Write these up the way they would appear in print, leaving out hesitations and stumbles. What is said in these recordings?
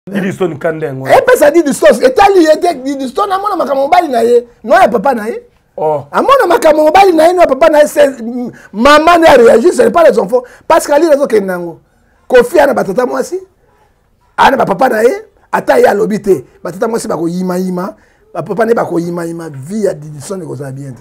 Didiston Kandengo. Et puis ça dit Didiston. Et t'as lié Didiston, à mon makamobali naïe. Non, il papa naïe. Oh. À mon makamobali naïe, non, papa naïe. Maman n'a réagi, ce n'est pas les enfants. Parce qu'à l'île, il y a Kofi a batata moi aussi. Ana papa naïe. Ata ya lobité. Batata moi aussi, bako yima yima. Papa n'est pas ko yima yima. Vie à Didiston, il y a bien.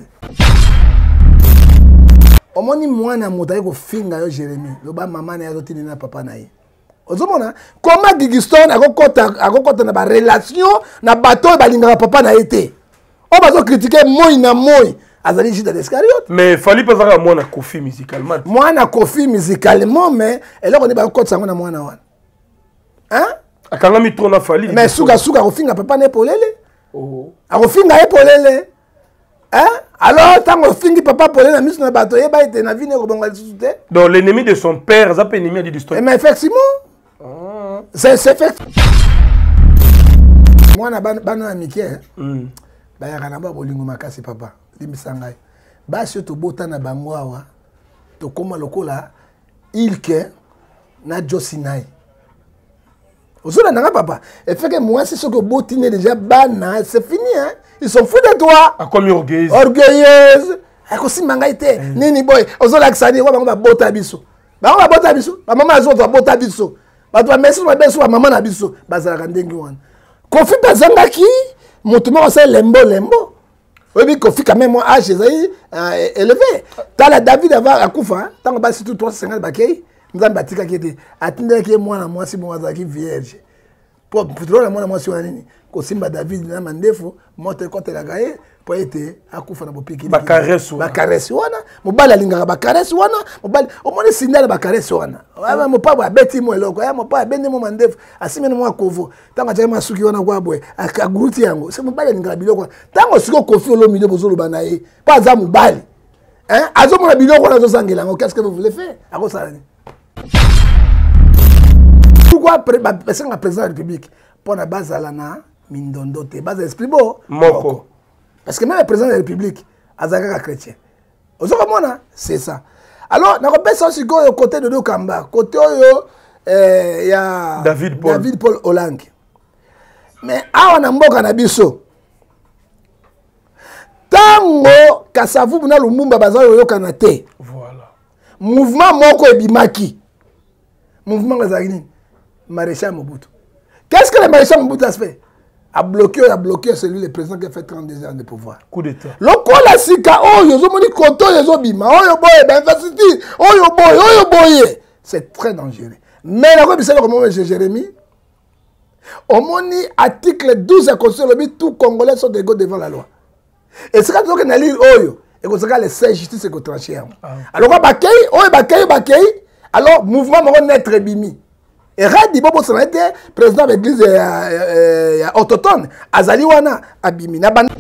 Au moins, moi, na motaï ko finga yo Jérémy. Le bas maman n'a pas tenu na papa naïe. Comment Didiston a rencontré une relation na bateau balinga papa na été. On va critiquer moi na moi azali Judas Iscariote. Mais fallait pas avoir moi na Kofi musicalement. Moi na Kofi musicalement mais et là on est ba côté sango na moi na wana. Hein? Akanga mi trona fallait. Mais suka kofinga papa na polele. Oh. A kofinga polele. Hein? Alors tant kofingi papa polele na miso na bateau e ba été na vie ne ko bonga sous-té. Donc l'ennemi de son père, ça peut ennemi de Didiston. Mais effectivement c'est fait. Moi, na bano amitié. Ba ya kana ba bolingo makasi papa. Limisangai. Ba surtout bota na bango awa. To koma lokola ilke na Josinai. Ozona nanga papa. Et fait que moi c'est ce que botine déjà bana, c'est fini hein. Ils sont fous de toi. A comme orgueilleuse. Orgueilleuse. Ako si mangaite. Nini boy. Ozola kisani ko ba bota biso. Ba ba bota biso. Ba mama azo to bota biso. Bato merci na beso maman na biso bazala ndengi wana Kofi bazanga ki motuma ça lembo oui Kofi quand même moi âge élevé tala David avant akufa tant ba surtout 350 bakei nzamba batika ki était atindela ki moi na moi si moi azaki vierge pour la moi na moi si wana nini ko simba David na mandefo moto côté la gaé pour être akufa na bopiki ba caresse wana mobala lingaka ba caresse wana mobala o moni signal ba caresse wana wa mo pa ba beti mo eloko ya mo pa bende mo mandef asimene mo akovo tanga tshema suki wana kwa boy akaguruti yango se mobala lingaka biloko tango siko Kofi olo milieu bozolo banaye pas za mobali hein azo mo na biloko na zo sangela ngo qu'est-ce que vous voulez faire ako sala ni pourquoi président de la République pour na bazala na mindondo te base esprit bo moko. Parce que même le président de la République, Azaka chrétien. C'est ça. Alors, on a aussi côté de Dokamba, côté il y a David Paul Olang. Mais on a mboka na biso. Tango kasavu na lumumba bazayo yo kanate. Voilà. Mouvement moko ebimaki. Mouvement ngazagini. Maréchal Mobutu. Qu'est-ce que le maréchal Mobutu a fait? A bloqué celui le président qui a fait 32 ans de pouvoir. Coup d'état. Lokola sika oyo zomoni koto yezo bima oyo boye ba université oyo boye c'est très dangereux. Mais la quoi comment M. Jérémy omoni article 12 de la Constitution le tout congolais sont égaux devant la loi. Et c'est quand on a lire oyo et qu'on se les 16 justice et qu'on trancher. Alors bakay oyo bakay alors mouvement mo naître bimi. Et Radi Bobo ça a été président de l'église autochtone azali wana abimi na ban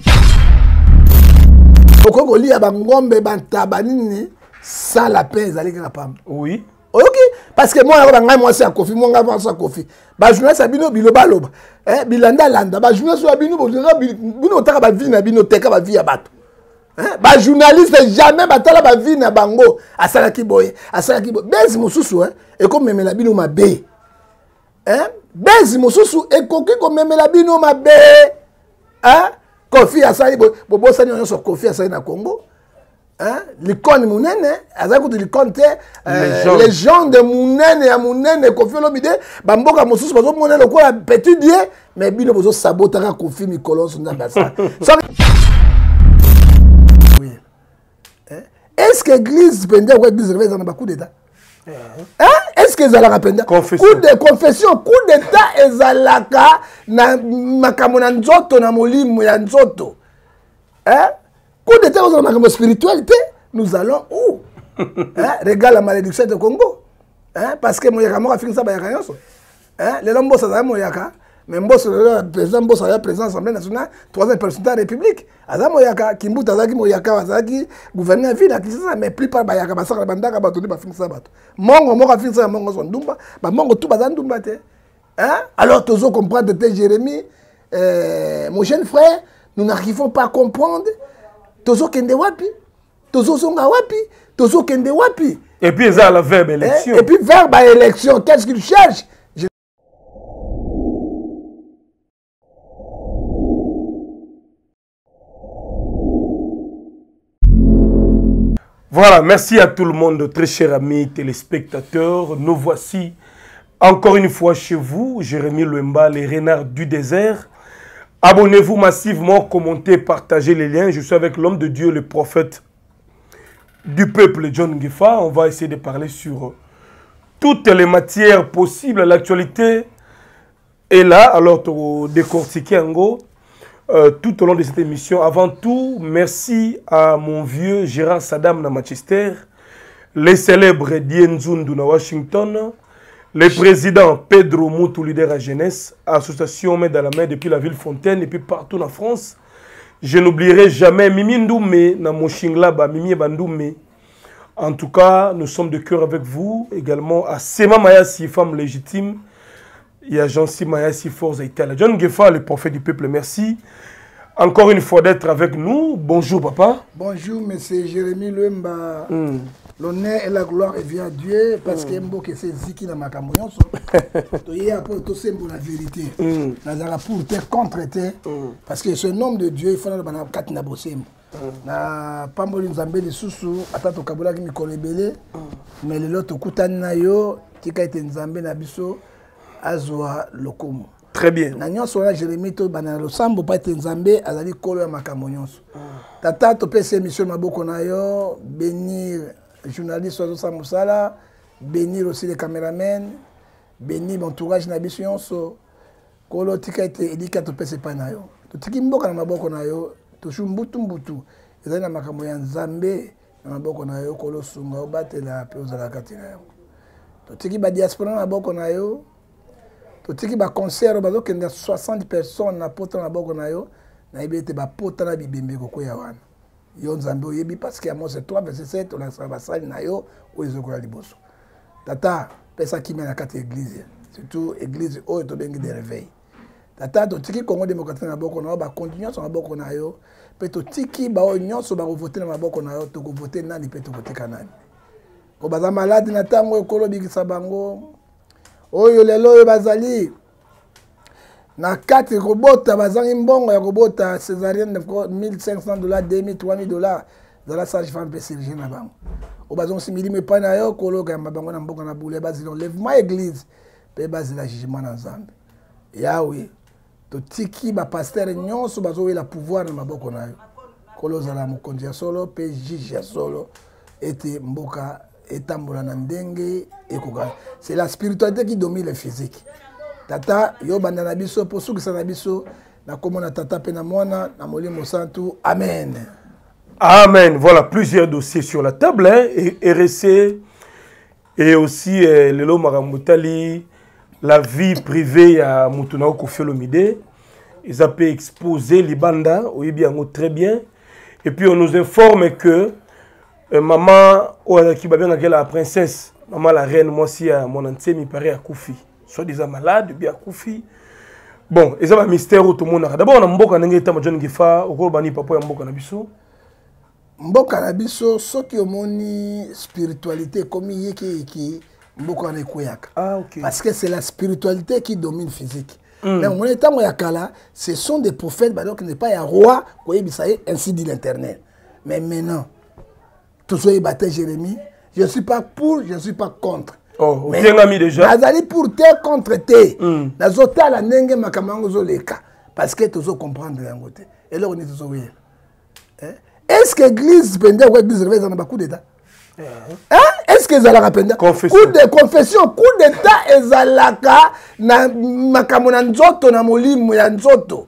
Okongo li abangombe bantabanini sans la paix azali ka pam. Oui. OK parce que moi moi c'est à Kofi moi ngava ça Kofi. Ba journaliste bino biloba loba. Bilanda landa ba journaliste bino bino taka ba vie na bino teka ba vie ya bato. Ba journaliste jamais batala ba vie na bango asalaki boye bezi mususu et comme memela bino mabe. Bezi mosusu ekoki ko memela bino mabe Kofi asali bobo sani on so Kofi asali na Congo l'icône munene azali kuti l'icône te légende munene ya munene Kofi olobide bamboka mosusu bazo monela ko petit dieu mais bino bozo sabotaka Kofi mikolo so ndamba ça oui est-ce que l'église pendant quoi église réveille dans coup d'état est-ce que ezalaka penda coup de confession coup d'état ezalaka na makambo na nzoto na molimo ya nzoto coup d'état ozala makambo spiritualité nous allons où regarde la malédiction de Congo parce que moyaka moko afikisa bayaka nyonso lelo mbosa azali moyaka mais mbosa président mbosa ya président assemblée nationale troisième président de la république azali moyaka Kimbuta azalaki moyaka azalaki gouverneur ville akisisa mais plupart bayaka basaka bandaka bato nde bafikisa bato mongo moko afikisa mongo so ndumba bamongo tout bazali ndumba te alors tozo comprendre te Jérémy mon jeune frère nous n'arrivons pas à comprendre tozo kende wapi tozo songa wapi tozo kende wapi et puis ça la verbe élection et puis verbe élection qu'est-ce qu'il cherche Voilà, merci à tout le monde, très chers amis téléspectateurs. Nous voici encore une fois chez vous, Jérémy Louemba, les renards du désert. Abonnez-vous massivement, commentez, partagez les liens. Je suis avec l'homme de Dieu, le prophète du peuple, John Ngefa. On va essayer de parler sur toutes les matières possibles. L'actualité est là, alors pour décortiquer en gros tout au long de cette émission. Avant tout, merci à mon vieux Gérard Saddam à Manchester, les célèbres Dienzundu à Washington, le président Pedro Moutou, leader à jeunesse, association Main dans la main depuis la ville Fontaine et puis partout en France. Je n'oublierai jamais Mimi Ndoumé, na Moshinglaba, Mimi Bandoumé. En tout cas, nous sommes de cœur avec vous. Également à Sema Mayasi, femme légitime. Il y a Jean-Si Mayasi, Force Italia. John Ngefa, le prophète du peuple, merci. Encore une fois d'être avec nous. Bonjour, papa. Bonjour, monsieur Jérémy Louemba. L'honneur et la gloire revient à Dieu parce que Mboke c'est Ziki na makambo nyonso. To y a pour to sembo la vérité. Na pour te contre parce que ce nom de Dieu il faut na bana kati na bosembo. Na pamboli nzambe lisusu ata to kabola ki mikolo ebele mais lelo to kutani na yo tika ete nzambe na biso azwa lokomo. Très bien. Na nyonso na Jérémy to bana lo sambo pa ete nzambe azali kolo ya makambo nyonso. Tata to pese émission maboko na yo bénir journaliste Ozosa Moussala, bénir aussi les caméramens, bénir l'entourage na biso yonso. Kolo tika ete edika to pese pa na yo. To tiki mboka na maboko na yo, to shumbutu mbutu. Ezali na makambo ya nzambe na maboko na yo kolo sunga obatela pe ozala kati na yo. To tiki ba diaspora na maboko na yo. To tiki ba concert bazo kende 60 personnes na pota na maboko na yo, na ibete ba pota na bibembe koko ya wana. Yo nzambe oyebi parce que Amos 3 verset 7 on a basali na yo oyezokola liboso. Tata pesa kimia na kati église, surtout église oyo to bengi de réveil. Tata to tiki Congo démocratique na boko na yo ba continuer sur na boko na yo, pe to tiki ba o nyonso ba voter na maboko na yo to ko voter nani pe to voter kanani. Ko baza malade na tango ekolo bikisa bango. Oyo lelo oyo bazali na 4 robota bazangi mbongo ya robota césarienne de $1,500 $2,000 $3,000 dans la sage-femme pe chirurgien na bango o bazon simili me pa na yo koloka bango na mboka na bule bazili enlèvement église pe bazila jugement na nzambe yawe to tiki ba pasteur nyonso bazo la pouvoir na maboko na yo koloza la mokonzi ya solo pe juge ya solo ete mboka etambola na ndenge ekoka. C'est la spiritualité qui domine le physique. Tata yo banda na biso po sukisa na biso na komona tata pe na mwana na molimo santu. Amen. Amen. Voilà plusieurs dossiers sur la table, hein, et RSC et aussi Lelo Maramutali, la vie privée à Moutunao Kofiolomide. Ils ont pu exposer les bandas, oui bien, très bien. Et puis on nous informe que maman qui va bien la princesse, maman la reine, moi aussi à mon ancien, il paraît à Koufi. Soit-disant malade, bien Koufi. Bon, et ça un mystère où tout le monde a. D'abord, on a Mboka Nengeta, John Ngefa, au Bani Papa et Mboka Nabiso. Mboka Nabiso, ce qui est spiritualité, comme il y a Mboka Nekoyaka. Ah, ok. Parce que c'est la spiritualité qui domine physique. Mais en étant Moyakala, ce sont des prophètes, donc il n'est pas un roi, ainsi dit l'Internet. Mais maintenant, tout ce qui est battu Jérémy, je ne suis pas pour, je ne suis pas contre. Oh, bien ami déjà. Nazali pour te contre te. Nazota la nenge makamango zoleka parce que tu dois comprendre la côté. Et là on est tous oubliés. Est-ce que l'église pendant quoi l'église réveille dans beaucoup d'état? Est-ce que ça la rappelle? Coup de confession, coup d'état ezalaka na makamona nzoto na molimo ya nzoto.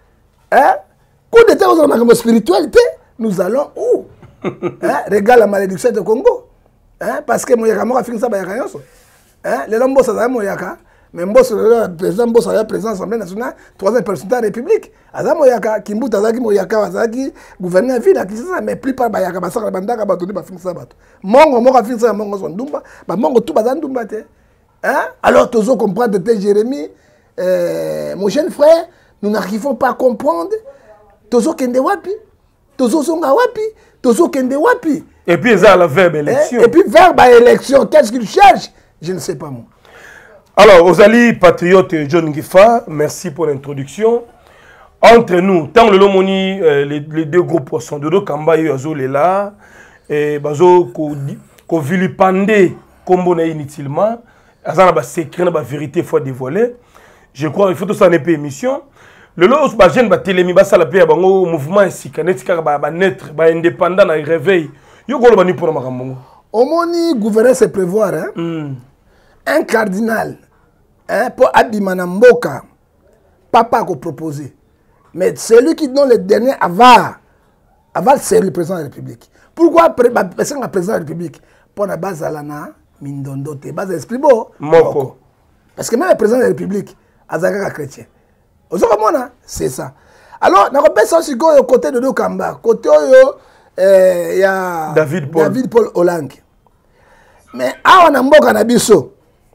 Coup d'état aux makamona spiritualité, nous allons où? Regarde la malédiction du Congo. Parce que moyaka moko afingisa bayaka nyonso lelo mbosa azali moyaka mais mbosa président mbosa ya président assemblée nationale 3e personne de la république azali moyaka kimbuta azalaki moyaka azalaki gouverneur ville akisisa mais plupart bayaka basaka bandaka bato nde bafingisa bato mongo moko afingisa mongo so ndumba bamongo tout bazali ndumba te alors tozo comprendre te Jérémy mon jeune frère nous n'arrivons pas à comprendre tozo kende wapi tozo songa wapi tozo kende wapi. Et puis, ils ont la verbe élection. Et puis, verbe élection, qu'est-ce qu'ils cherchent? Je ne sais pas, moi. Alors, Ozali, patriote John Ngefa, merci pour l'introduction. Entre nous, tant le Lomoni, les deux gros poissons, Dodo Kamba et Azolela, et bazo ko vilipender comme inutilement azana ba secret na ba vérité fois dévoiler. Je crois il faut tout ça n'est pas émission. Le lot ba jeune ba télémi ba sala pe bango mouvement ainsi kanetika ba naître ba indépendant na réveil. Yo ko lo ba ni pour makambo. Omoni gouverner c'est prévoir hein. Un cardinal hein pour abimana mboka papa ko proposer. Mais celui qui donne le dernier aval c'est le président de la République. Pourquoi parce que le président de la République pour la base à l'ana mindondo te base esprit beau moko. Parce que même le président de la République azaka chrétien. C'est ça. Alors, on appelle ça aussi côté de Dokamba, côté il y a David Paul Olang. Mais à on a mboka na biso.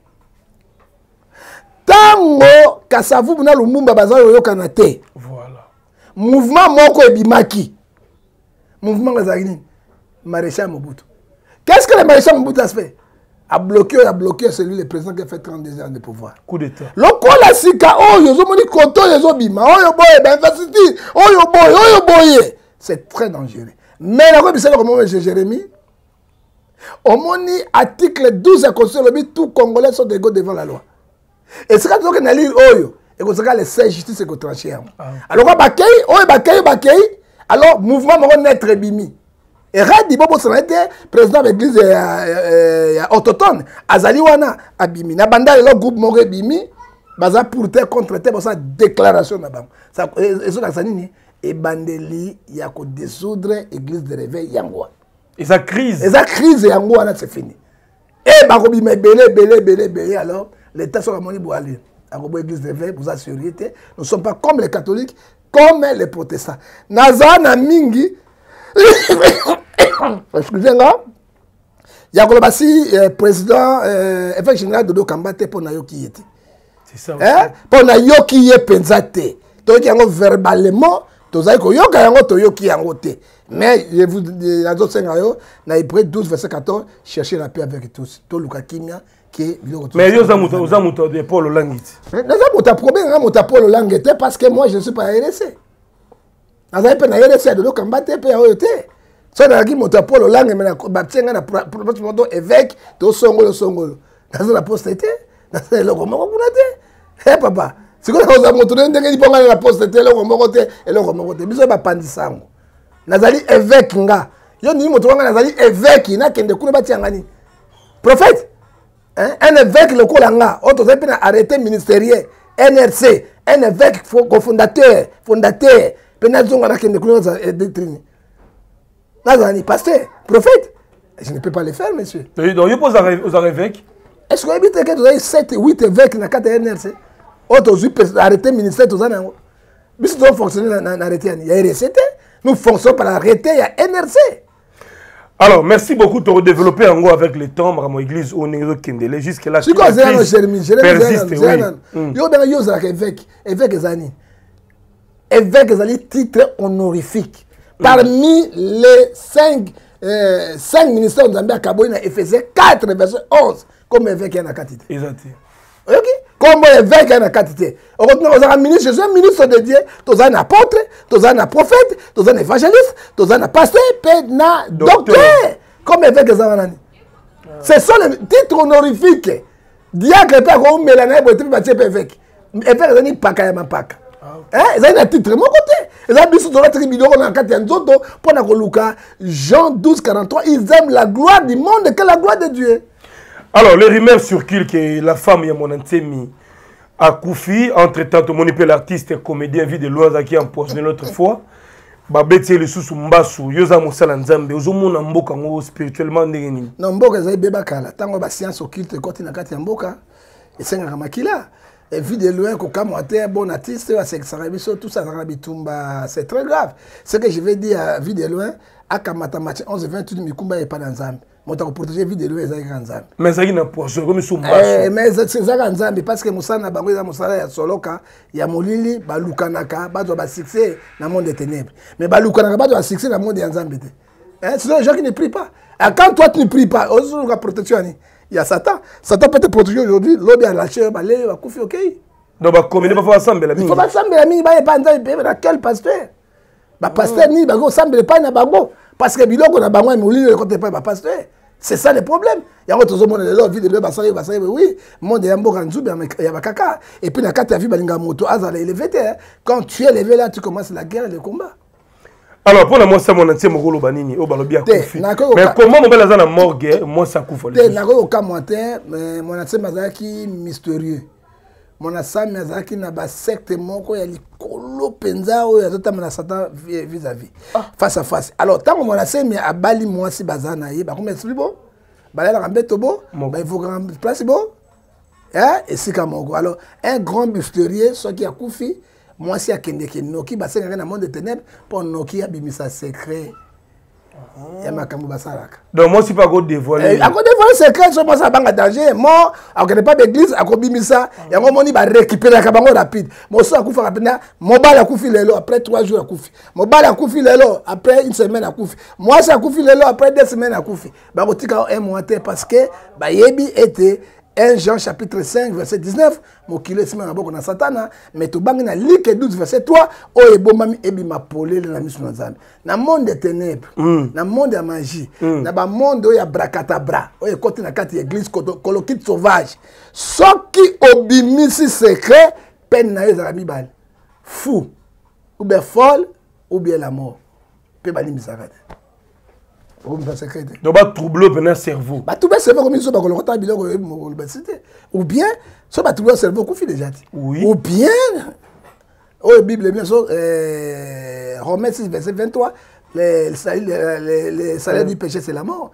Tango kasavu buna lumumba bazalo yo kanate. Voilà. Mouvement moko ebimaki. Mouvement ngazagini maréchal Mobutu. Qu'est-ce que le maréchal Mobutu a fait? A bloqué celui le président qui a fait 32 ans de pouvoir. Coup d'état. Lokola sika oyo zo moni koto yo bima oyo boye ben university oyo boye. C'est très dangereux. Mais la quoi comme M. Jérémy au moni article 12 de la Constitution le tout congolais sont égaux devant la loi. Et c'est quand on a lire oyo et qu'on se les 16 justice et trancher. Alors quoi bakay alors mouvement mo naître bimi. Et Radi Bobo Sanete, président de l'église autochtone, Azali Wana, Abimi. Nabanda le groupe Moré Bimi, baza pour te contre te pour sa déclaration nabam. Ça et bandeli yako dissoudre église de réveil Yangoa. Et sa crise. Yangoa c'est fini. Et barobi me belé alors l'état sur la monnaie boali. Arobo église de réveil vous assurez nous ne sommes pas comme les catholiques, comme les protestants. Nazana mingi excusez-moi. Il y a le président évêque général de Dokamba pour Nayoki yete. C'est ça. Hein? Pour Nayoki yé penzate. Donc yango verbalement, tozai ko yoka yango toyoki yango te. Mais je vous dis la d'autres sengayo, na Hébreux 12 verset 14, chercher la paix avec tous. To luka kimia qui mais yo zamuto de Paul Langit. Nazamuta problème zamuta Paul Langit parce que moi je ne suis pas RDC. Nazaï pe na RDC de Dokamba te pe oyote. Ça n'a pas de Paul Olang, mais na évêque, to songolo. Dans la postérité, dans le roman eh papa, c'est quoi ça montre ndenge libonga la postérité le roman côté et le roman côté. Biso ba pandisango. Nazali évêque nga. Yo ni moto nga nazali évêque na kende kuna bati ngani. Prophète. Hein? Un évêque le kolanga, auto zepe na arrêté ministériel, NRC, un évêque fondateur, penazonga na kende kuna za doctrine. Nazani, pasteur, prophète. Je ne peux pas le faire, monsieur. Donc, il pose aux évêques. Est-ce que vous avez que vous avez 7 8 évêques dans la NRC? Autres, vous arrêté le ministère, tout ça. Mais si vous fonctionnez dans l'arrêté, il y a RCT. Nous fonctionnons par l'arrêté, il y a NRC. Alors, merci beaucoup de redévelopper en gros avec le temps, dans l'église au Néo Kendele. Jusque-là, c'est quoi, Jérémy? Persiste, oui. Yo, ben, yo, c'est évêque. Évêque, Zani. Évêque, Zani, titre honorifique. Parmi les 5 ministères de Zambie à Kaboïna, il faisait 4 verset 11 comme évêque à la quantité. Exactement. Ok? Comme évêque à la quantité. On a un ministre, je suis un ministre de Dieu, tu as un apôtre, tu as un prophète, tu as un évangéliste, tu as un pasteur, tu as un docteur. Comme évêque à Zamanani. Ce sont les titres honorifiques. Diacre, pas comme Mélanie, pour être évêque. Évêque, c'est un pakayama paka. Ils ont un titre de mon côté. Ils ont mis sur la tribune pour Jean 12, 43. Ils aiment la gloire du monde que la gloire de Dieu. Alors, les rumeurs circulent que la femme Yamonantemi a Koufi, entre-temps, tout le monde l'artiste et comédien vie de Loaza qui a empoisonné l'autre fois. Babeti le sous Mbasu, Yosa Moussala Nzambe, Ozomona Mboka spirituellement ndengeni. Non, Mboka zai beba kala. Tango ba science occulte côté na kati ya Mboka. Et c'est un makila. Et vu de loin, quand on est un bon artiste, tout ça, c'est très grave. Ce que je vais dire à vu de loin, à Kamata Match 11 28, Mikumba n'est pas dans Zambie. Moi, je vais protéger vu de loin, c'est grand Zambie. Mais ça, il y a un poisson, comme ils mais c'est ça, grand Zambie, parce que Moussa n'a pas eu Moussa, Soloka, il y a Molili, Balukanaka, Bazo succès dans le monde des ténèbres. Mais Balukanaka, Bazo succès dans le monde des Zambie. C'est les gens qui ne prient pas. Quand toi, tu ne pries pas, on a protection. Il y a Satan. Satan peut te protéger aujourd'hui. L'homme a lâché, il va couper, ok? Donc, il faut ensemble. Il faut ensemble, il n'y a pas quel pasteur? Le pasteur, il va ensemble, pas dans bago. parce que biloko na bango emoli le côté pas pasteur. C'est ça le problème. Il y a autre monde de leur vie de basale oui, monde ya mboka nzubi ya bakaka et puis na kati ya vie balinga moto azala élevé quand tu es élevé là tu commences la guerre et le combat. Alors pour moi ça mon entier mokolo banini o balobi a kufi. Mais comment mon bela za na morgue moi ça kufa le. Na ko ka monter mon entier mazaki mystérieux. Mon asami azaki na ba secte moko ya likolo penza o ya tota na Satan vis-à-vis face à face. Alors tant mon asami abali moi si bazana ye ba comme explique bon. Ba la rambeto bo, ba il faut grand place bon. Hein et c'est comme alors un grand mystérieux ce qui a kufi moi si akende ke noki ba senga na monde de ténèbres pour noki abimisa secret. Donc moi si pas go dévoiler. À côté dévoiler secret sur moi ça banga danger. Moi on connaît pas d'église à kobimisa et on moni ba récupérer ka bango rapide. Moi ça akufa rapidement mobile akufi lelo après 3 jours akufi. Mobile akufi lelo après une semaine akufi. Moi ça akufi lelo après 2 semaines akufi. Ba kotika un mois parce que ba yebi était 1 Jean chapitre 5 verset 19 mokile sima na boko na satana mais to bangi na Luc 12 verset 3 o ebomami ebima polele na misu na Nzambe na monde des ténèbres na monde ya magie na ba monde o ya brakatabra o ekoti na kati église kolokit sauvage soki obimisi secret peine na ezala mibale fou ou bien folle ou bien la mort pe balimisa kati. Donc, va troubler le cerveau. Tout le cerveau comme ils ou bien, ça va troubler le cerveau qu'on fait déjà. Oui. Ou bien, oh, la Bible, bien sûr, Romains 6, verset 23, le salaire du péché, c'est la mort.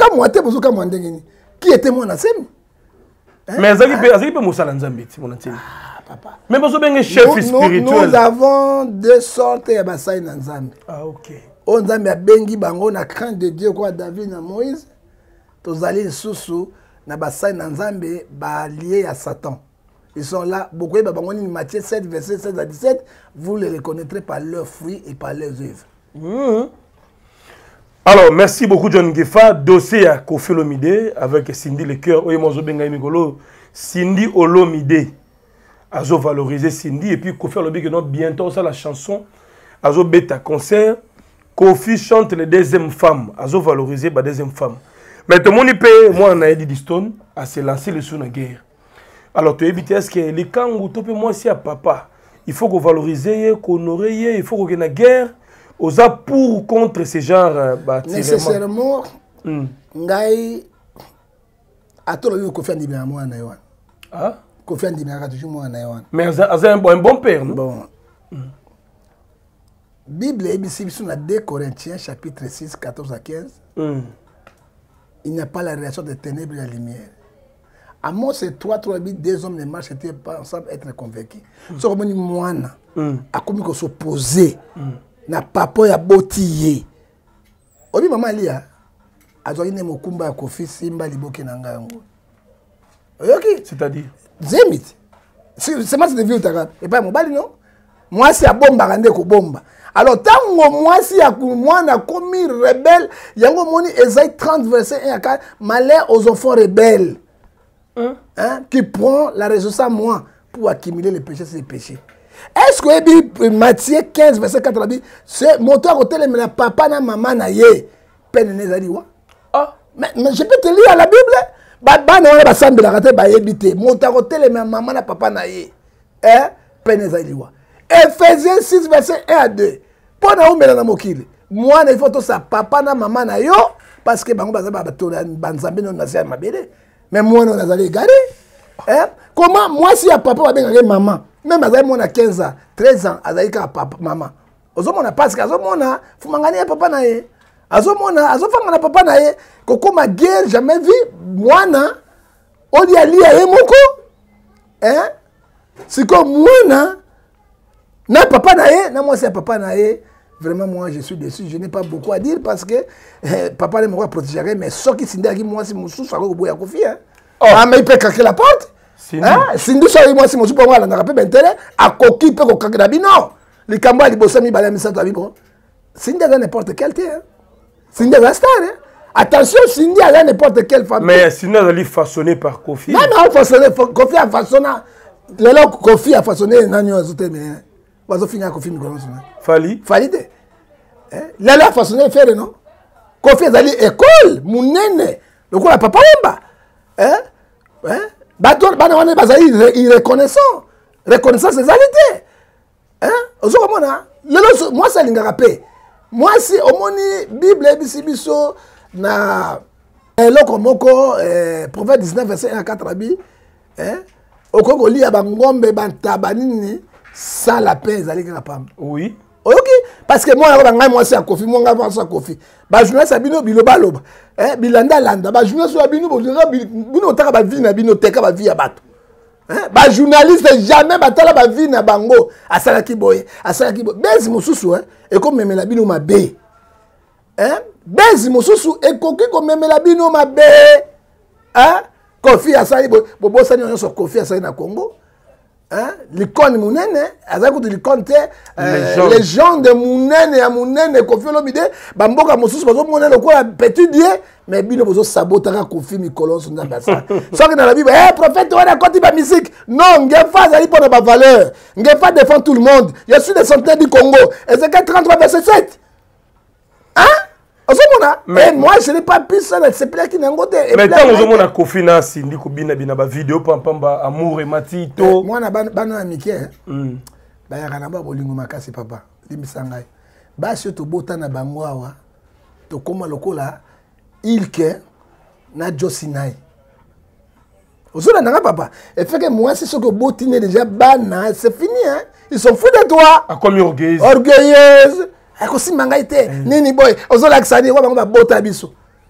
Qui était mon enseigne? Mais ça peut moussa l'anzambit, mon enseigne. Papa. Mais vous avez un chef spirituel. Nous avons deux sortes de bassin d'anzambi. Ah, ok. On a bengi bango na crainte de Dieu quoi David na Moïse. Tozali susu na basai na Nzambe ba lié à Satan. Ils sont là beaucoup ba bango ni Matthieu 7 verset 16 à 17, vous les reconnaîtrez par leurs fruits et par leurs œuvres. Alors merci beaucoup John Gefa, dossier à Koffi Olomide avec Cindy Le Cœur oyo mozo benga mikolo Cindy Olomide. Azo valoriser Cindy et puis Koffi Olomide que non bientôt ça la chanson azo beta concert. Koffi chante les deuxièmes femmes, à valoriser la deuxième femme. Mais tout le monde peut, moi, on a dit Stone, à se lancer le sous la guerre. Alors, tu évites, est-ce que les camps où tu peux, moi, si à papa, il faut qu'on valorise, qu'on honorer, il faut qu'on ait la guerre, aux a pour ou contre ces genres. Nécessairement, Ngaï, à tout le monde, Koffi Olomide, moi, en Aïwan. Ah? Koffi Olomide, toujours moi, en Aïwan. Mais c'est un bon père, non? Bon. Bible est sur 2 Corinthiens chapitre 6, 14 à 15. Il n'y a pas la relation de ténèbres et de la lumière. À moi, c'est 2 hommes ne marchent pas ensemble être convaincus. Ce comme une moine, à comment s'opposer, n'a pas peur à botiller. Obi maman lia, a joie ne mokumba Koffi simba liboke nangango. C'est-à-dire? Zemit. C'est moi qui devine ta et pas mon bali non. Moi c'est à bomba rande ko bomba. Alors, tant que moi, si moi, on a commis rebelle, il y a un moni Esaïe 30, verset 1 à 4, malheur aux enfants rebelles, qui prend la raison à moi pour accumuler les péchés sur les péchés. Est-ce que Matthieu 15, verset 4, dit, c'est mon toit côté, mais la papa na maman na ye, peine n'est wa? Mais je peux te lire à la Bible, bah, non, on va s'en la rater, bah, éviter. Mon toit côté, mais maman na papa na ye, peine n'est wa? Ephésiens 6, verset 1 à 2. Pendant où mélana mokile. Moi, il faut tout ça. Papa na maman na yo. Parce que bango banzambe non nasi mabele. Mais moi, non nazali garé. Comment, moi, si à papa va bien maman. Même azali moi na 15 ans, 13 ans, azali ka papa, maman. Ozo mona parce que azo mona, faut mangani papa na ye. Azo mona, azo fanga na papa na ye. Koko ma guerre, jamais vu. Moi na, on y a lié à moko. C'est comme moi na. Na papa nae, na moi c'est papa nae. Vraiment moi je suis déçu, je n'ai pas beaucoup à dire parce que papa ne me protégerait mais ce qui s'indé moi c'est mon sous ça go boya Koffi ah mais il peut craquer la porte. Sindu ça moi c'est mon sous pour moi là na rappel intérêt à coquille peut ko craquer la bino. Les cambas li bossa mi bala mi ça ta bibo. Sindu dans n'importe quel terre. Sindu la star. Attention, Sindu à n'importe quelle femme. Mais Sindu est façonné par Koffi. Non façonné Koffi a façonné. Le Koffi a façonné nanyo azote mais Fali. Fali de. Là, façonné faire, non? Kofi ezali école munene lokola Papa Wemba bana wana bazali irreconnaissant reconnaissance ezali te ozokomona lelo mwasi alingaka mpe mwasi omoni bible ebisi biso na eloko moko proverbe 19 verset 1 à 4 abi okoki kolia bangombe bantaba nini sans la paix ezali kaka pamba oui oyoki parce que moi ngai mwasi ya kofi moi ngai mwasi ya kofi bajournaliste ya bino bilobaloba bilandalanda bajournaliste ya bino bino otaka bavi na bino teka bavi ya bato bajournaliste jamais batala bavi na bango asalaki boye bezi mosusu ekomemela bino mabe bezi mosusu ekoki komemela bino mabe kofi asali bobosani nyonso kofi asali na Congo l'icône munene azali kutu l'icône te légende munene ya munene Kofi Olomide bamboka mosusu bazomona lokola petit dieu mais bino bozo sabotaka Kofi mikolo so nzamba sa soki na la Bible prophète wana koti ba musique non ngefa azali pona ba valeur ngefa défend tout le monde je suis des centenaires du Congo Ézéchiel 33 verset 7 mais moi je n'ai pas pu ça c'est plein qui n'a ngoté mais tant que mon Kofi na sindi ko bina ba vidéo pamba amour et matito moi na bana amitié ba ya kana ba bolingo makasi papa limisa ngai ba se to bota na bango awa to koma lokola ilke na Josinai ozona nanga papa et fait que moi c'est ce que botine déjà bana c'est fini ils sont fous de toi a comme orgueilleuse akosimba ngai te nini boy ozolakisa nini bango babota biso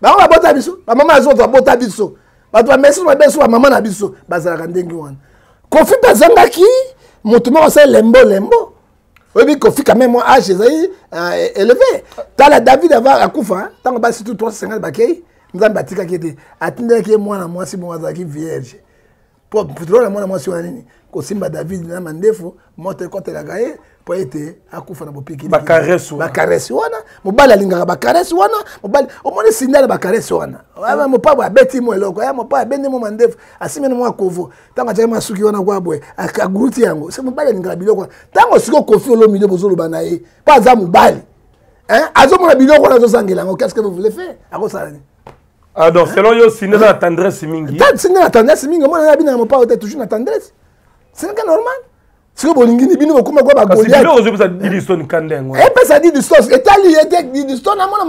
bamama azo babota biso bato bamesi babeso bamama na biso bazalaka ndenge wana Kofi bazangaki moto moko asali lembo oyebi Kofi quand même moi âge ezali élevé tala David ava akufa ntango basi tout 350 bakei nzambe atikaki ete atindelaki ye mwana mwasi moko azalaki vierge po tolona mwana mwasi wana nini kosimba David na mandefu moto ekotelaka ye po ete akufa na bopiki bakaresi wana mobali alingaka bakaresi wana mobali omoni sindala bakaresi wana mopabo abeti mo eloko mopabo abende mo mandefu asimeni mo akovo ntango atiyaki masuki wana kwa boye aguruti yango se mobali alingaka biloko ntango siko Kofi Olomide bozoloba na ye po aza mobali azomona biloko wana azosangela yango qu'est-ce que vous voulez faire akosala nini donc selon yo sinde na tendresse mingi sinde na tendresse mingi omona na bino ya mopabo te toujours na tendresse c'est normal si vous voulez que vous ayez un Goliath, c'est vous avez dit que vous avez dit ça dit du sauce. Et tu as dit du sauce, non,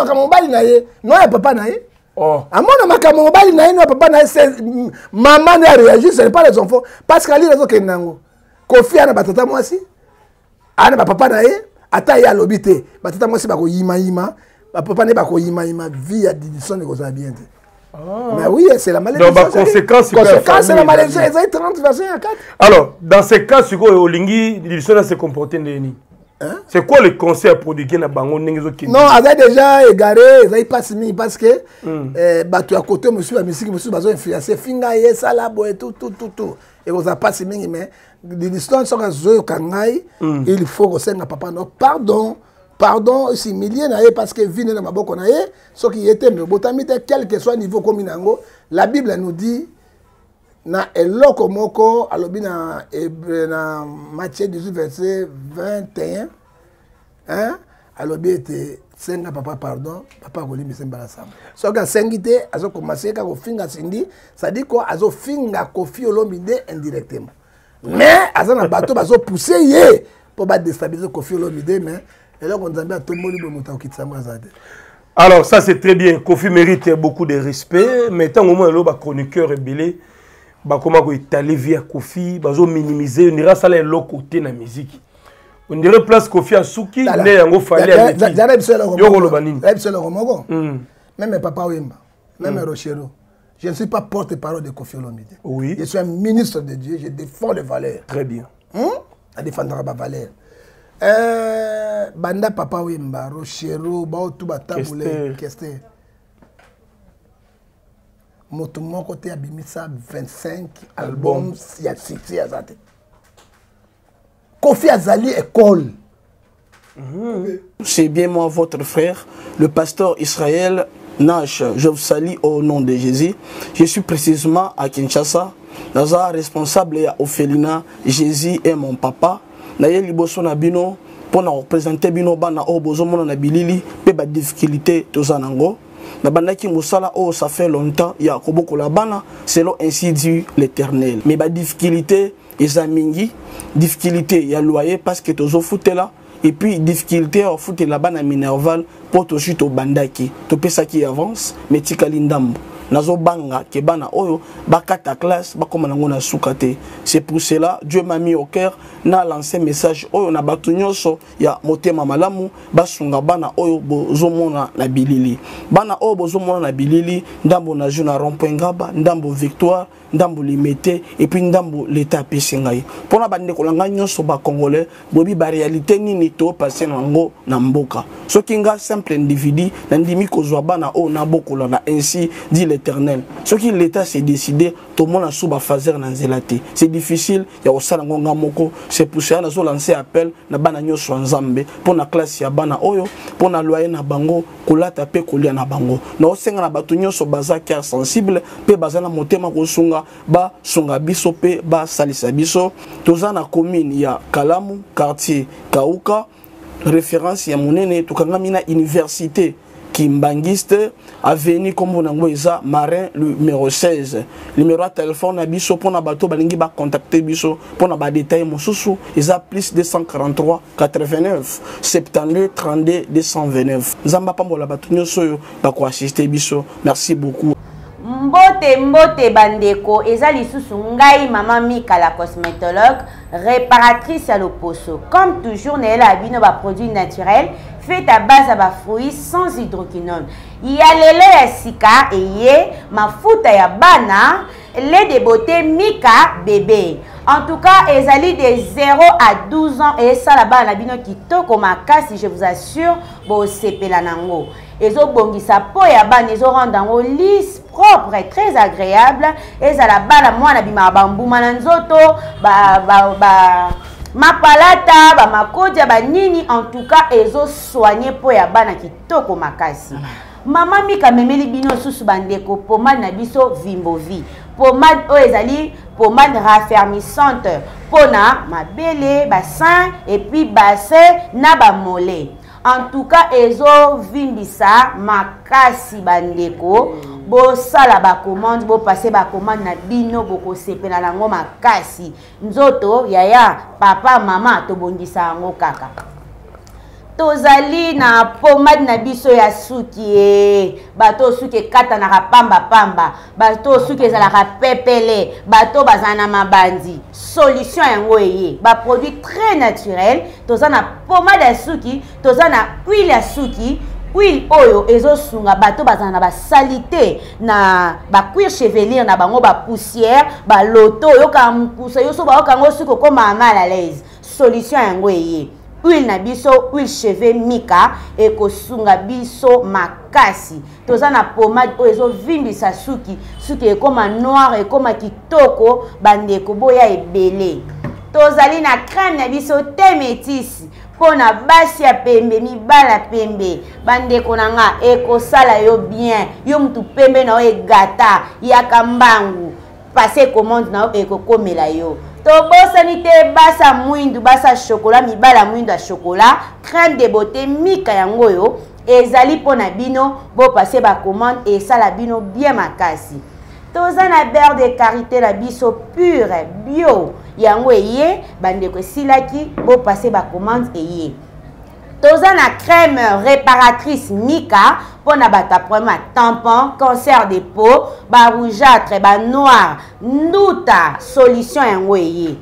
il papa naïe. Oh. À mon amakamo naïe, non, papa naïe, c'est maman n'a réagi, ce n'est pas les enfants. Parce qu'à l'île, il y a Kofi, ana batata moi si. Ana papa naïe, ata ya lobité. Batata moi si bako yima. Papa n'est pas ko yima vie à Didison et Gosa bien. Mais oui, c'est la maladie. Donc, conséquence, c'est la maladie. Ils ont 30 versions à 4. Alors, dans ces cas, sur quoi Olingi, il se comporter Ndeni. C'est quoi le conseil à produire dans Bango Nengezo? Non, ils ont déjà égaré, ils n'ont pas signé parce que tu as côté monsieur la musique, monsieur Bazo influencé, finga ye salabo et tout. Et vous n'avez pas signé, mais l'histoire sur Zoé Kangai, il faut que ça n'a pas non pardon, si milliers naïe parce que vine na maboko naïe, ce qui était mais botamite quel que soit niveau comme inango, la Bible nous dit na eloko moko alobi na Matthieu 18 verset 21 alobi était senga papa pardon papa koli misemba la sama so ka sengite azo commencer ka ko finga sindi ça dit quoi azo finga Kofi Olomide indirectement mais azana bato bazo pousser ye pour ba déstabiliser Kofi Olomide mais alors ça c'est très bien. Kofi mérite beaucoup de respect, mais tant au moins le chroniqueur rebelle, comment étaler via Kofi, minimiser, on dirait ça les l'autre côté de la musique. On dirait place Kofi à Souki, mais on fallait même Papa Wemba, même Rochero. Je ne suis pas porte-parole de Kofi Olomide. Oui. Je suis un ministre de Dieu, je défends les valeurs. Très bien. Je défendrai ma valeur. Banda Papa Wemba, Rochero, Baotou Bataboulé, Kester. Motoumon côté Abimisa 25 albums, il y a 6 Azate. Kofi Azali école. C'est bien moi, votre frère, le pasteur Israël Nash. Je vous salue au nom de Jésus. Je suis précisément à Kinshasa. Naza responsable à Ophelina. Jésus est mon papa. Naye liboso na bino pour représenter bino bana o bozo mona na bilili pe ba difficulté tozanango na bandaki musala oh ça fait longtemps ya koboko la bana selon ainsi dit l'Éternel. Mais ba difficulté ezamingi, difficulté ya loyer parce que tozo foutela et puis difficulté au foot la bana minerval pour to chute au bandaki to pesa qui avance mais tikali ndambo nazo banga ke bana oyo bakata classe bakoma nango na sukate. C'est pour cela Dieu m'a mis au cœur na lancé message oyo na batu nyonso ya motema malamu basunga bana oyo bozomona na bilili, bana oyo bozomona na bilili ndambo na juna rond-point Ngaba, ndambo Victoire, ndambo Limete et puis ndambo l'état pesingai pona bande kolanga nyonso ba congolais bobi ba réalité nini to passer nango na mboka soki nga simple individu na ndimi kozwa bana oyo na bokola na ainsi dit l'Éternel. Ce qui l'État s'est décidé, tout le monde a sous fazer na zelate. C'est difficile, il y a aussi la ngonga moko. C'est pour ça que nous lancé appel na bana nyonso nzambe pour na classe ya bana oyo, pour na loyer na bango, kola tape kolia na bango. Na osenga na batu nyonso baza cœur sensible, pe baza na motema ko sunga ba sunga biso pe ba salisa biso. Toza na commune ya Kalamu, quartier Kauka, référence ya monene tukanga mina université Kimbangiste, avenue comme on a Marin numéro 16. Numéro de téléphone à biso pour na bateau balingi ba contacter biso pour na ba détail mosusu isa plus 243 89 72 32 229. Nzamba pambola bato nyoso ba ko assister biso. Merci beaucoup. Mbote bandeko eza lisusu ngai mama Mika la cosmétologue réparatrice à l'Oposo. Comme toujours nela abino ba produits naturels fait à base à fruits sans hydroquinone. Il y a lelo ya sika eye mafuta ya bana lait de beauté Mika bébé. En tout cas, ezali de 0 à 12 ans et ça la bana bino kitoko makasi, je vous assure, bo sepela nango. Ezo bongisa po ya bana ezo rendre ngo lisse, propre et très agréable. Ezala bana mwana bima bambuma na nzoto mapalata ba makodia ba nini, en tout cas ezo soigner po ya bana kitoko makasi. Mama Mika memeli bino susu bandeko pomade na biso Vimbovi. Pomade o ezali pomade raffermissante pona mabele, bassin et puis bassin na ba mollet. En tout cas ezo vimbisa makasi bandeko. Bo sala ba commande, bo passer ba commande na bino boko sepela nango makasi. Nzoto yaya papa mama to bongisa ngo kaka. Tozali na pomade na biso ya suki bato suki kata na pamba bato suki za la pepele bato bazana mabandi solution yango eye ba produit très naturel. Tozana pomade ya suki, tozana huile ya suki. Huile oyo ezo sunga bato bazana ba salité na ba cuir chevelure na bango ba poussière ba loto yo ka mpusa yo so ba kango suko koma mal à l'aise. Solution yango eye huile na biso huile cheveux Mika ekosunga biso makasi. Tozana pomade oyo ezo vimbisa suki ekoma noir ekoma kitoko bandeko boya ebele. Tozali na crème na biso te métis pona basi ya pembe mibala pembe bandeko nanga ekosala yo bien yo mutu pembe na yo egata yaka mbangu passer commande na yo ekokomela yo. Tobosani te basa mwindu basa chocolat mibala mwindu ya chocolat crème de beauté Mika yango yo ezali pona bino bo passer ba commande et sala bino bien makasi. Tozana beurre de karité la biso pure bio yango eye bandeko silaki bo passer ba commande eye. Tozana crème réparatrice Mika pona bata problème tampon, cancer de peau, ba rougeâtre, ba noir, nduta solution yango eye.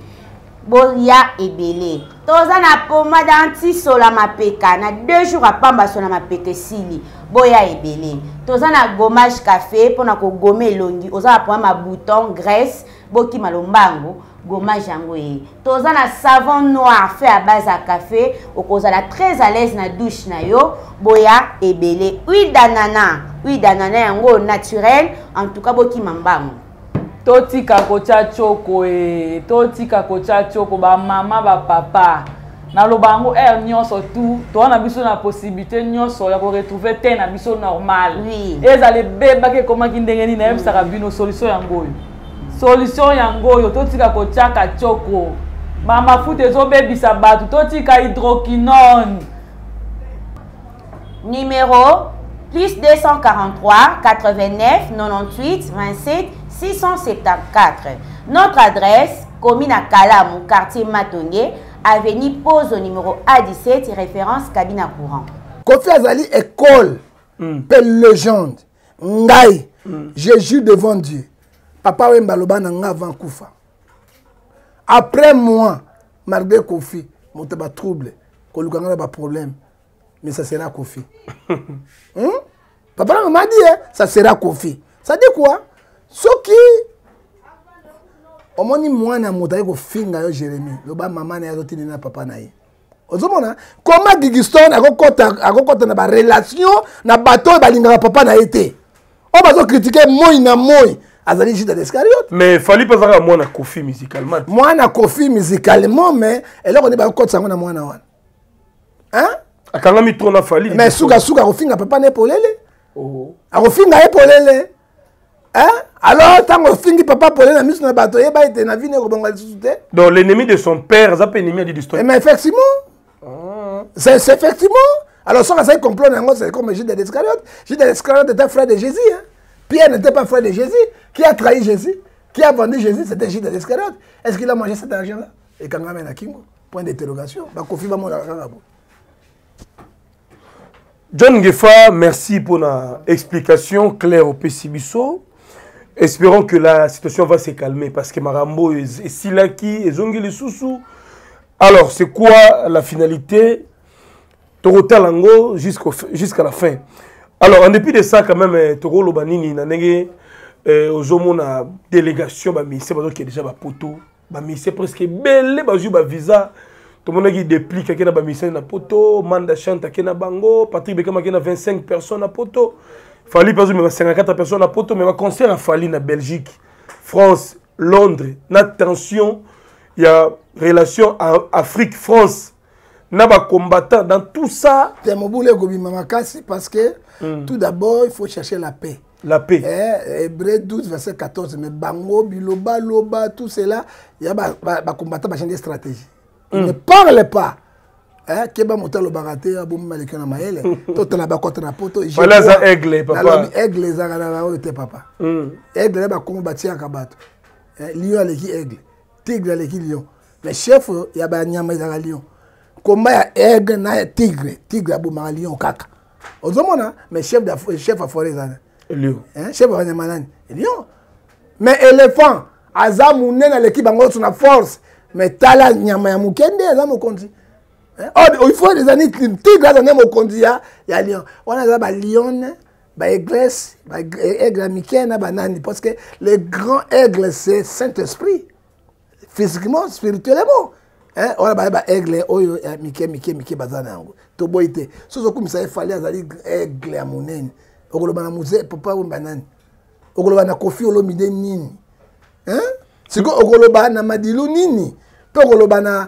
Boya ebele. Tozana pomade anti-sola mapeka na 2 jours à pamba sola mapeka sili. Boya ebele. Tozana gommage café pona ko gommer longi. Ozana pomade bouton graisse boki malombango. Gommage yango ye. Tozana savon noir fait à base à café. Okozala très à l'aise na douche na yo. Boya ebele. Huile d'ananas yango naturel. En tout cas boki mambango. Totika kocha choko totika kocha choko ba mama ba papa na lobango nyonso tout to na biso na possibilité nyonso ya ko retrouver te na biso normal. Oui. Ezale beba ke koma kindengeni na yebisa bino solution yango yo totika kocha choko ba mafuta ezo bebisa batu totika hydroquinone numéro plus 243 89 98 27 674. Notre adresse, commune à Kalamou, quartier Matongue, avenue Pose au numéro A17, référence cabine à courant. Kofi Azali école, belle légende. Ngai, je jure devant Dieu. Papa Wembaloba n'a avant Koufa. Après moi, malgré Kofi, mon tabac trouble, Koluganga n'a pas problème, mais ça sera Kofi. Papa m'a dit, ça sera Kofi. Ça dit quoi? Ce qui au moins moi na motaye ko finga yo Jérémie lo ba maman na yo tini na papa na ye ozomona comment Gigiston akokota na ba relation na bateau balinga papa na été on va critiquer moi na moi azali Judas Iscariote mais fallait pas avoir moi na Kofi musicalement moi na Kofi musicalement mais elle on est ba kota sango na moi na wana hein akanga mi trona fallait mais suka ko finga papa na epolele oh akofinga epolele hein? Alors, tant qu'on finit papa pour aller dans le bateau, il va être dans la vie. Donc, l'ennemi de son père, ça peut ennemi à l'histoire. Mais effectivement, c'est effectivement. Alors, ça, ça complot, c'est comme Judas Iscariote. Judas Iscariote était frère de Jésus. Hein? Pierre n'était pas frère de Jésus. Qui a trahi Jésus? Qui a vendu Jésus? C'était Judas Iscariote. Est-ce qu'il a mangé cet argent-là? Et quand on a Kingo, point d'interrogation. John Ngefa, merci pour l'explication claire au Pessibiso. Espérons que la situation va se calmer parce que Marambo et Silaki et Zongeli Soussou. Alors, c'est quoi la finalité? Torota Lango jusqu'à la fin. Alors, en dépit de ça, quand même, Toro Lobanini, Nanege, Ozomona délégation, c'est qui est déjà poto, c'est presque belle, visa. Tout le monde qui déplique qu'il y a des poto, Manda Chanta qui a bango, Patrick Bekama qui a 25 personnes à poto. Fali par exemple 54 personnes à poto, mais un concert à Fali na Belgique, France, Londres, na tension, il y a relation Afrique France, na ba combattant dans tout ça. C'est mon boulot gobi mamakasi parce que tout d'abord il faut chercher la paix. La paix. Hébreux 12 verset 14 mais bango biloba loba tout cela, il y a ba combattant ba changer stratégie. Il ne parle pas. Keba motel baraté abou maliki na maele to na ba kota na poto voilà ça aigle papa aigle za na o te papa aigle ba komo batia ka bato lion aleki aigle tigre aleki lion mais chef ya ba nyama za lion komba ya aigle na tigre abou ma lion kaka ozomona mais chef à forêt za lion chef wa nyama nani lion mais éléphant azamu nena leki bango na force mais tala nyama ya mukende azamu konti. Oh, il faut des années tigre dans mon conduit ya lion on a ba lion ba église ba aigle mikena banani parce que le grand aigle c'est Saint-Esprit physiquement spirituellement on a ba aigle oyo mike bazana ngo to boité sozo kumisa efali azali aigle ya monene okoloba na musée papa o banani okoloba na Kofi Olomide nini siko okoloba na Madilu nini Pokoloba na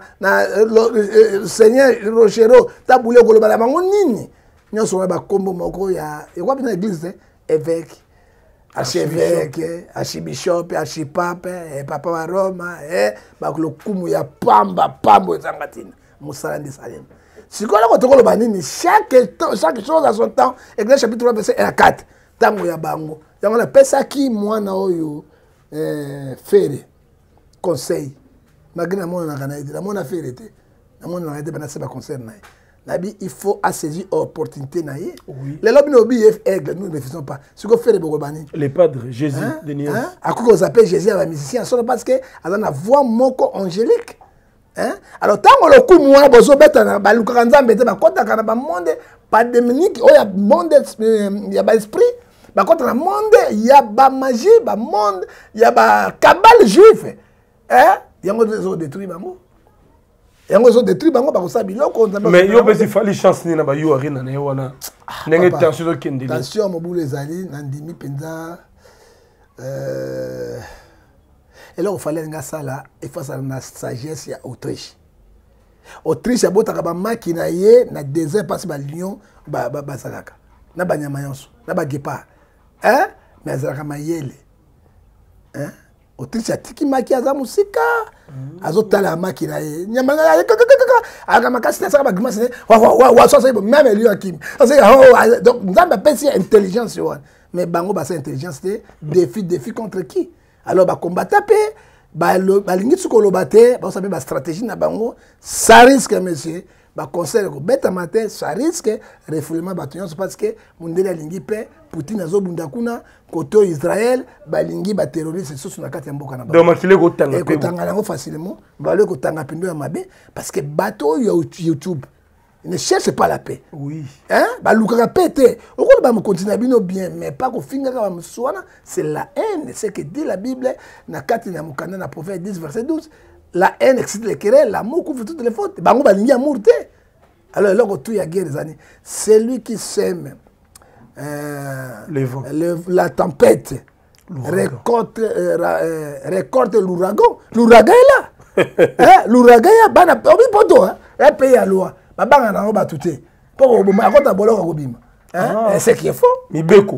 Seigneur Rochero tabule okoloba na bango nini nyoso ba kombo moko ya ekwa bina église évêque archevêque archbishop archipape papa wa Roma ba kumu ya pambo zangatina musala ndi Salem sikola ko tokoloba nini chaque chose à son temps Église chapitre 3 verset 4 tango ya bango yango na pesa ki mwana oyo fere conseil malgré la monde la monde a fait été la monde a été banasé ba concert naï nabi il faut saisir opportunité naï oui les lobby no bi aigle nous ne faisons pas ce qu'on fait les bogobani les padres Jésus de Nias à quoi on s'appelle Jésus à la musicien solo parce que elle a une voix moko angélique alors tant que le coup moi bozo beta na ba luka nzambe te ba kota kana ba monde pas de minute o ya monde ya ba esprit ba kota na monde ya ba magie ba monde ya ba cabale juif yango zo détruit bango yango zo détruit bango ba ko sabilo ko nzambe mais yo besi fali chance ni na ba yo arena na wana ndenge tension to kende tension mo boule ezali na ndimi penza et là il fallait nga sala et face à la sagesse ya Autriche abotaka ba makina ye na désert passe ba lion ba salaka na ba nyama yonso na ba guépard mais azalaka mayele autriche atiki maki aza musika azotala maki na ye nyama aka makasi na saka bagrimasi ne wa so même lui Hakim donc nzambe apesi intelligence wana mais bango basa intelligence te défi contre qui alors ba combattre pe balingi tukoloba te basabe ba stratégie na bango ça risque monsieur ba conseil ko beta matin ça risque refoulement bataillon parce que mundele alingi pe Poutine azobunda kuna koto Israël balingi ba terroriste sous na kati ya mboka na ba donc makile ko tanga pe ko tanga nango facilement ba le ko tanga pindo ya mabe parce que bateau YouTube ne cherche pas la paix. Oui. Hein? Ba lukaka pété. Au ba me continue bino bien mais pas ko finga ka mswana, c'est la haine, c'est que dit la Bible na kati na mukanda na prophète 10 verset 12. La haine excite les querelles, l'amour couvre toutes les fautes. Bango balingi amour te. Alors là ko tout ya guerre des années. C'est lui qui sème les vents. La tempête. Récolte l'ouragan. L'ouragan est là. Hein? L'ouragan est bana obi poto hein. Un pays à loi. Babanga na ba touté. Pour oboma akota boloko kobima. Hein? C'est qui est faux. Mibeko.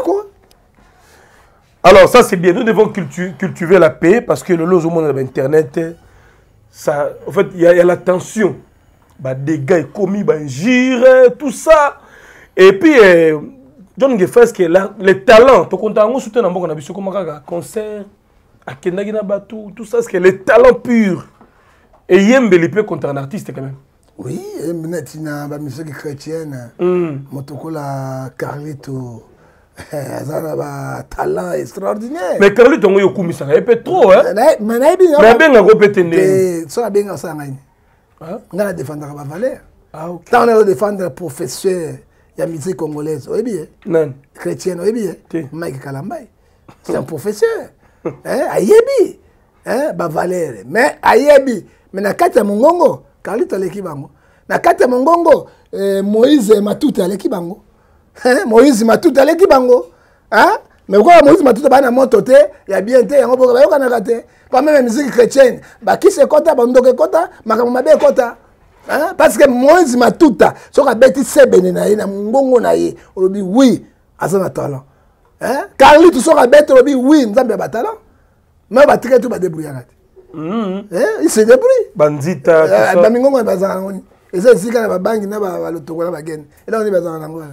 Alors ça c'est bien, nous devons cultiver la paix parce que le lot au monde de internet ça en fait il y a la tension. Bah des gars commis bah injure tout ça et puis John Gefes que les talents to konta ngo soutenir mboko na biso comme kaka concert akendaki na batu tout ça c'est que les talents purs et yembeli peut contre un artiste quand même. Oui, maintenant ba musique chrétienne motokola Carlito azana ba talent extraordinaire. Mais Carlito ngo yokumisa un peu trop hein. Mais bien benga ko petende. Ça benga ça ngani. Hein? On défendre ba valeur. Ah OK. Tant on défendre professeur ya musique congolaise, oui bien. Non. Chrétienne, oui bien. Mike Kalambay. C'est un professeur. Hein, ayebi. Hein, ba valeur. Mais ayebi, mais na kati ya mongongo Carlito aleki bango. Na kati ya mongongo Moïse Matuta aleki bango. Moïse Matuta aleki bango. Hein? Mais quoi Moïse Matuta bana moto te, ya bien te, yango boka bayoka na kate. Pas même musique chrétienne. Ba ki se kota bandoke kota, makambo mabe kota. Hein? Parce que Moïse Matuta, soka beti sebene na ye na mongongo na ye, olobi oui, azana talent. Hein? Carlito soka beti olobi oui, nzambe ba talent. Mais ba tike tout ba débrouiller. Il se débrouille. Bandita. Bamingongo bazana ngoni. Eza zika na babangi na ba lotoko na bagene. Et là on est bazana ngona.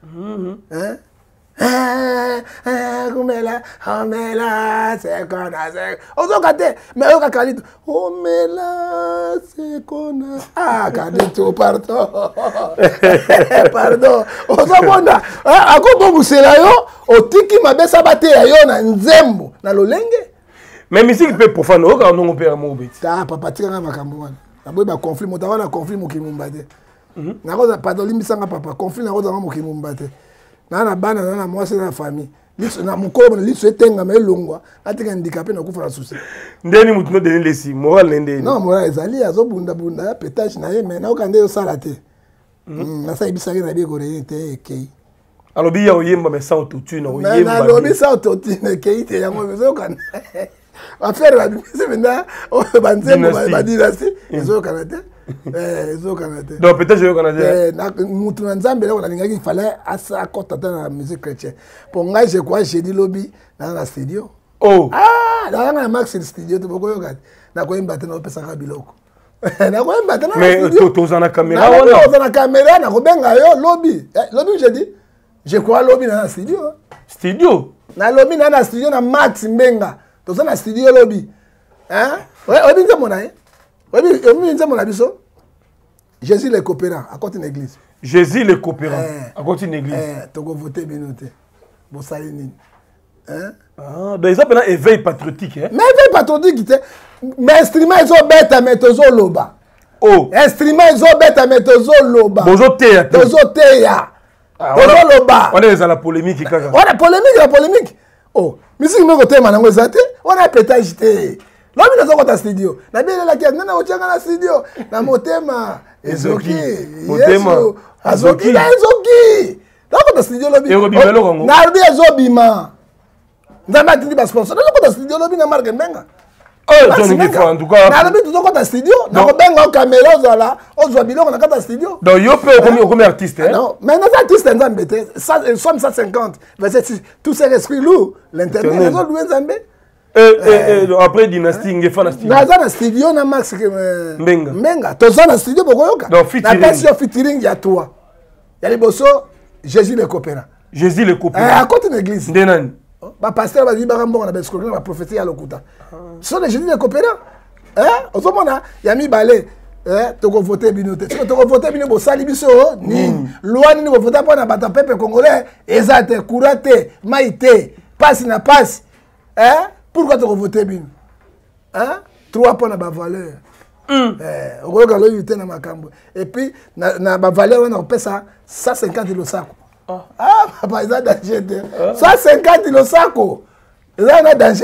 Kumela, c'est qu'on a. Ozo kate, mais oka Carlito. Omela, c'est qu'on a. Ah, Carlito, pardon. Pardon. Ozo bonda. Ako bongo sela yo, otiki mabesa bate ya yo na nzembo na lolenge. Mais musique peut profane, au cas où on perd mon bête. Ah, papa, tu as un macamouan. D'abord, il y a un conflit, il y a un conflit qui m'a dit. Pardon, il y a un papa, conflit, il y a un conflit qui m'a dit. Il y a un ban, il y a moi, c'est la famille. Il y a un corps, il y a un longue, il y a un handicapé, il y a un souci. Ndeni mutuno deni lesi, moral ndeni. Non, moral ezali, azo bunda bunda, pétage na ye, mais na okande yo salate. Na sa ibisaki na bigo re te kei. Alors biya oyemba mais sans autotune, oyemba. Na lobi sans autotune kei te yango bezo kan. Affaire la c'est maintenant banzembo ba dynastie ezo Canada ezo Canada donc peut-être au Canada mutu na nzambe là on alingaki il fallait asa kota na musique chrétienne pour ngai je crois j'ai dit lobby dans la studio dans la max studio to boko yoka na ko imba tena opesa ka biloko na ko imba tena mais to za na caméra on na caméra na ko benga yo lobby lobby j'ai dit je crois lobby dans la studio na lobby dans la studio na max mbenga to za na studio lobby hein obi nze mona obi nze mona biso Jésus les coopérants à côté de l'église. Jésus les coopérants à côté de l'église. To go voter binoté. Bo sali nini. Hein? Ah, ben ça pendant éveil patriotique hein. Mais éveil patriotique mais instrument ils ont bête mais tozo loba. Oh, instrument ils ont bête mais tozo loba. Bozo teya. Tozo teya. Tozo loba. On est dans la polémique kaka. On a polémique. Oh, musique no côté manango ezate. On a pétage té. Là on est dans le studio. Na bien la kiana na ochanga na studio. Na motema ezoki. Motema azoki na ezoki. Là on est studio lobby. Na bi ezobima. Ndama tindi ba sponsor. Là on est studio lobby na marque Mbenga. En tout cas, na lobi tout dans studio. Na ko benga caméra ozala, ozwa biloko na kata studio. Donc yo peut comme artiste hein. Non, mais nos artistes nzambe te. Somme 150 verset 6. Tous ces esprits lourds, l'internet les autres louer nzambe. Après dynastie, Ngefa na studio. Naza na studio na Max Mbenga. Mbenga. Toza na studio bokoyoka. Donc featuring. Na passion featuring ya toi. Ya liboso Jésus le coopéra. Jésus le coopéra. À côté de l'église. Ndenani. Ba pasteur ba di ba mbongo na besco na prophétie ya lokuta. So le Jésus le coopéra. Ozomona ya mi balé. Toko voter binote. Toko voter bino bo sali biso ni. Loi ni bo voter pour na bata peuple congolais. Ezate kurate, maïté, passe na passe. Pourquoi tu voter bien? 3 points de valeur. Et puis, na valeur, on paie ça 150 kg sako. Papa, il y a danger. 150 kg sako. Il y a danger.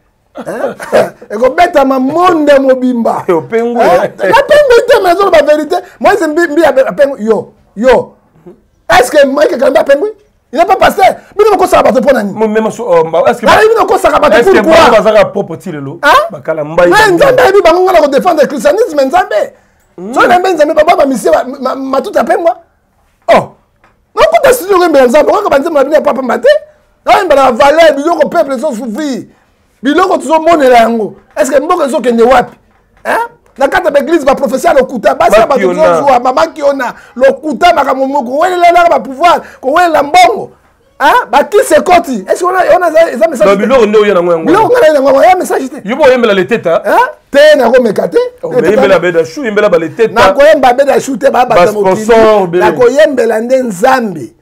Et qu'on mette à ma monde mobimba. Et au pingouin. La pingouin, mais la vérité. Moi, c'est un pingouin. Yo. Est-ce que moi, quelqu'un a un pingouin? Il n'est pas pasteur. Mais il faut savoir pour nani. Même est-ce que il faut savoir pourquoi? Est-ce que propre tirelo? Bakala mbai. Mais nzambe bi bangonga na défendre le christianisme nzambe. So na mbenza me baba misi matuta pengwa. Oh. Non ko tasiyo ngombe nzambe ko banze mabine papa mate. Na mba na valeur biloko peuple so souffrir. Biloko tuzo monela yango. Est-ce que mboko zo kende wapi? Na kata l'église ba professeur lokuta basa ba tuzo zwa mama kiona lokuta makamomoko welela ba pouvoir ko welela mbongo. Ba qui se koti? Est-ce qu'on a ça message? Ba biloko ndo yo na ngwa. Biloko na ngwa ya message te. Yubo yembela le teta. Te na ko mekate. Yembela beda chou yembela ba le teta. Na ko yemba beda chou te ba ba sponsor. Na ko yembela nde nzambe.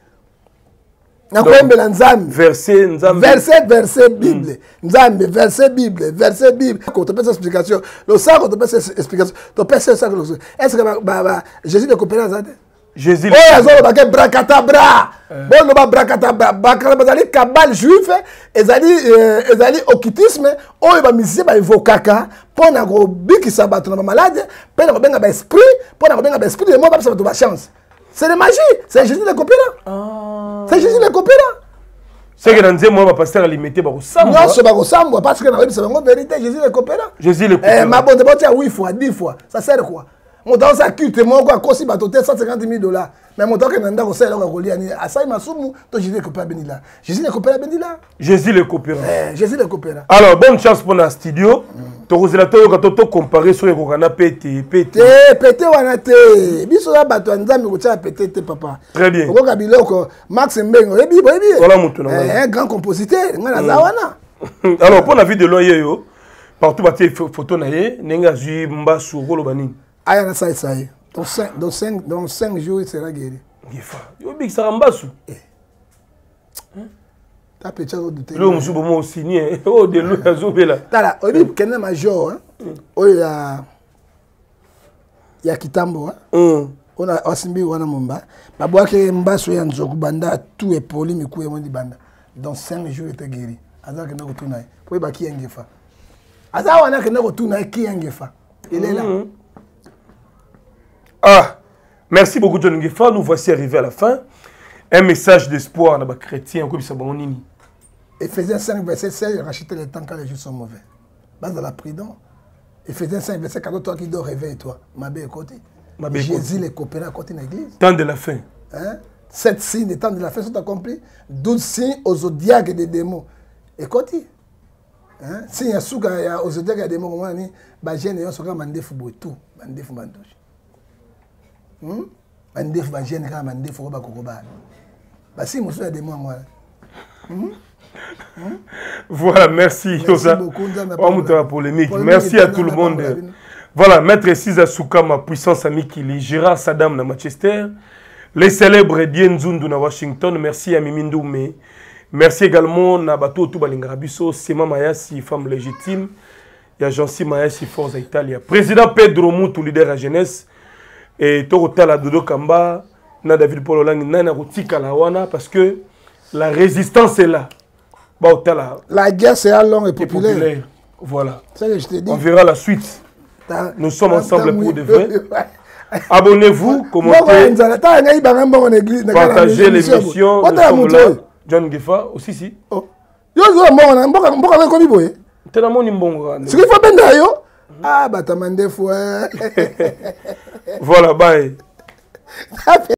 Na ko yembela nzambe. Verset nzambe. Verset Bible. Nzambe verset Bible. Quand tu peux explication. Le ça quand tu peux explication. Tu peux ça est-ce que Jésus de coopérer ça? Jésus. Oh, azolo ba ke brakatabra. Bon no ba brakatabra. Bazali kabal juif, ezali occultisme, oyo ba misi ba evokaka pona go bikisa bato na malade, pona ko benga ba esprit, pona ko benga ba esprit de moi ba sa bato ba chance. C'est la magie, c'est Jésus le coopérant. C'est Jésus le coopérant. C'est que dans Dieu moi ba pasteur limité ba ko samba. Non, c'est ba ko samba parce que na web c'est la vérité, Jésus le coopérant. Jésus le coopérant. Ma bonne ba tia 8 fois, 10 fois. Ça sert quoi? Mon temps ça culte moi quoi kosi ba toté 150 000 $. Mais mon temps que nanda ko sala ko lia ni asai masumu to Jésus le coopérant benila. Jésus le coopérant benila. Jésus le coopérant. Jésus le coopérant. Alors bonne chance pour la studio. To rozela to to comparer sur ko kana pété. Pété wana te. Biso ya bato nzambe ko tia pété te papa. Très bien. Ko kabiloko Max Mbengo ebi. Voilà mutu na. Un grand compositeur ngana za wana. Alors pour la vie de loyer partout ba tie photo na ye nenga zui mbasu ko lo bani. Aya na sai sai. Dans 5 jours il sera guéri. Ngefa. Yo big sarambasu. Ta petit chose de le musu bo mo signé o de lo azobela. Tala, obi kena major oyo ya kitambo ona osimbi wana mumba. Babwake mbaso ya nzoku banda tout est poli miku ya mondi banda. Dans 5 jours il était guéri. Aza kena ko tuna. Po ba ki Ngefa. Aza wana kena ko tuna ki Ngefa. Il est là. Merci beaucoup John Ngefa. Nous voici arrivés à la fin. Un message d'espoir dans les chrétiens. Éphésiens 5, verset 16, rachetez le temps quand les jours sont mauvais. Base de la prudence. Éphésiens 5, verset 14, toi qui dors, réveille-toi. Mabé côté. Jésus les coopérants à côté de l'église. Temps de la fin. 7 signes des temps de la fin sont accomplis. 12 signes aux zodiaques des démons. Et côté. Si il y a aux zodiaques des démons, comment on dit, il y a un peu tout. Mandef ba jeune kama mandef ko ba kokobana basi muso ya demo ngwana voilà merci beaucoup la polémique merci à tout le monde voilà maître Siza Soukama puissance Amikili Gérard Saddam na Manchester les célèbres Dien Zundu na Washington merci à Mimi Ndoumé merci également na bato tout balingara biso Sema Mayasi femme légitime ya Jansi Mayasi Forza Italia président Pedro Mutu leader à jeunesse. Et Torotala Dodo Kamba, na David Paul Olang, na Rotika Lawana, parce que la résistance est là. La guerre c'est longue et populaire. Voilà. C'est ce que je te dis. On verra la suite. Nous sommes ensemble pour de vrai. Abonnez-vous, commentez, partagez l'émission. Nous sommes là. John Ngefa, aussi si. Voilà, bye.